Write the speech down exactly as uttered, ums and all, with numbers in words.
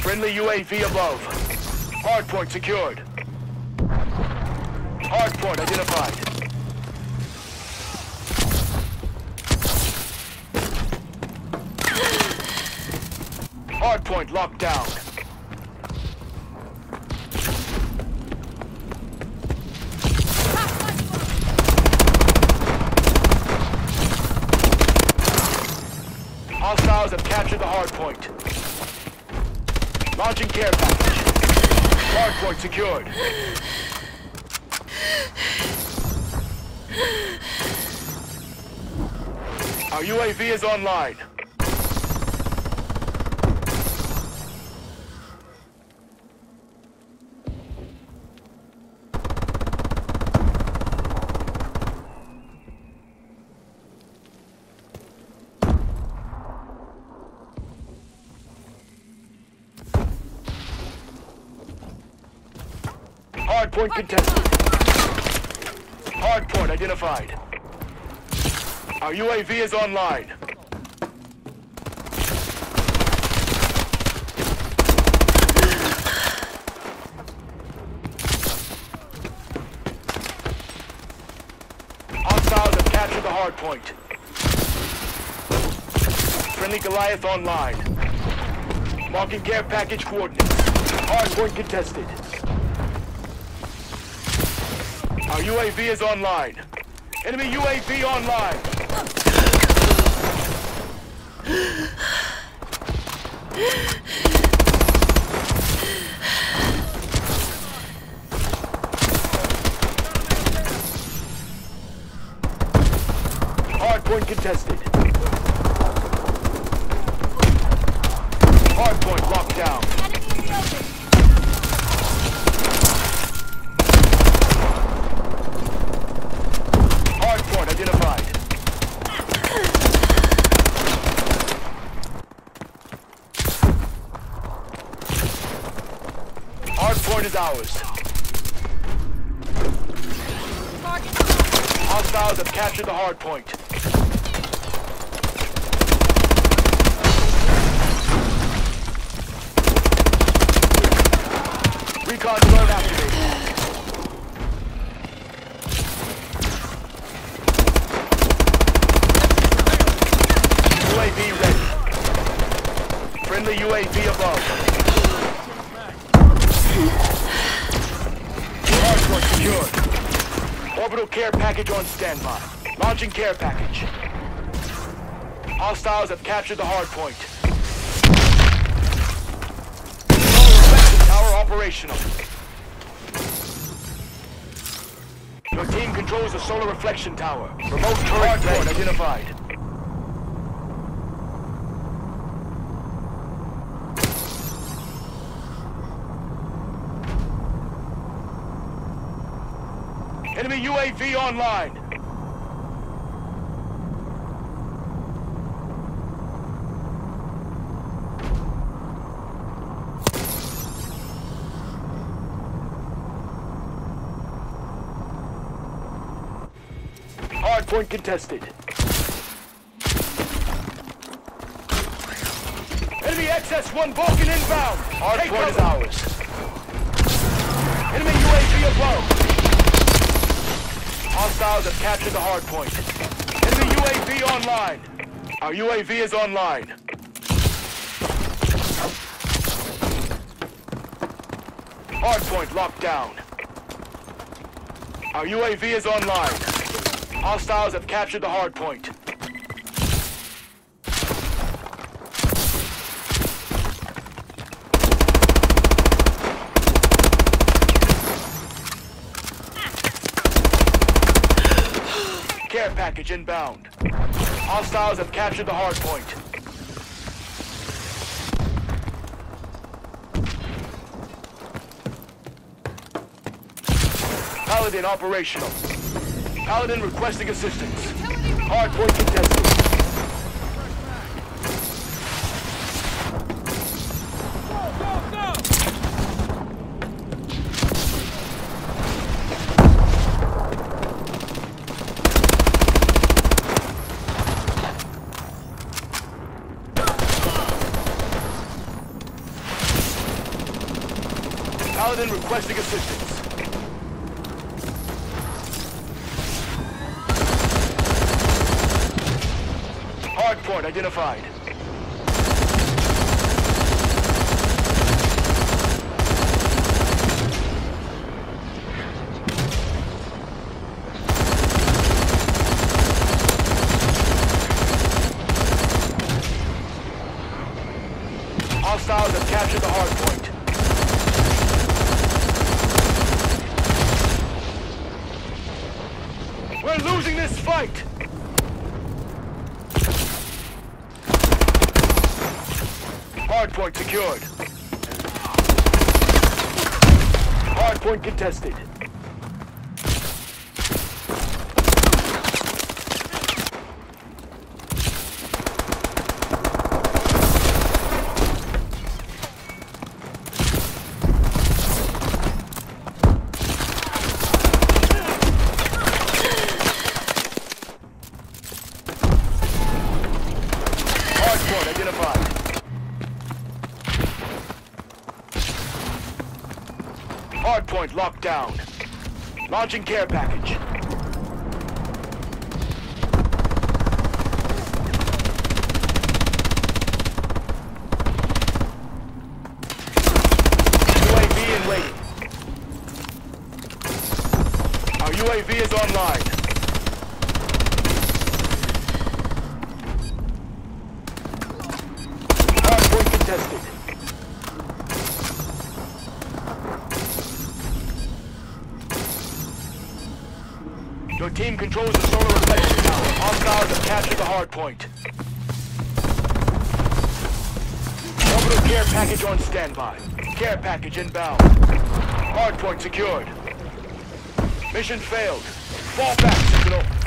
Friendly U A V above. Hardpoint secured. Hardpoint identified. Hardpoint locked down. Hostiles have captured the hardpoint. Launching care package. Hardpoint secured. Our U A V is online. Hardpoint contested. Hardpoint identified. Our U A V is online. Hostiles have captured the hardpoint. Friendly Goliath online. Marking care package coordinates. Hardpoint contested. Our U A V is online. Enemy U A V online. Hardpoint contested. Hardpoint locked down. Enemy in the open. Hardpoint identified. Hardpoint is ours. Hostiles have captured the hardpoint. Recon drone activated. U A V ready. Friendly U A V above. Hardpoint secured. Orbital care package on standby. Launching care package. Hostiles have captured the hardpoint. Tower operational. Your team controls the solar reflection tower. Remote turret hardpoint identified. Enemy U A V online. Hardpoint contested. Enemy X S one Vulcan inbound. Hardpoint is ours. Enemy U A V above. Hostiles have captured the hardpoint. Enemy U A V online. Our U A V is online. Hardpoint locked down. Our U A V is online. Hostiles have captured the hardpoint. Care package inbound. Hostiles have captured the hardpoint. Paladin operational. Paladin requesting assistance. Hardpoint contested. Paladin requesting assistance. Hardpoint identified. Hostiles have captured the hard point. We're losing this fight! Hard point secured. Hard point contested. Hardpoint identified. Hardpoint locked down. Launching care package. U A V in waiting. Our U A V is online. Hardpoint contested. Your team controls the solar reflection tower. Hostiles have captured the hard point. Orbital care package on standby. Care package inbound. Hard point secured. Mission failed. Fall back, Sentinel.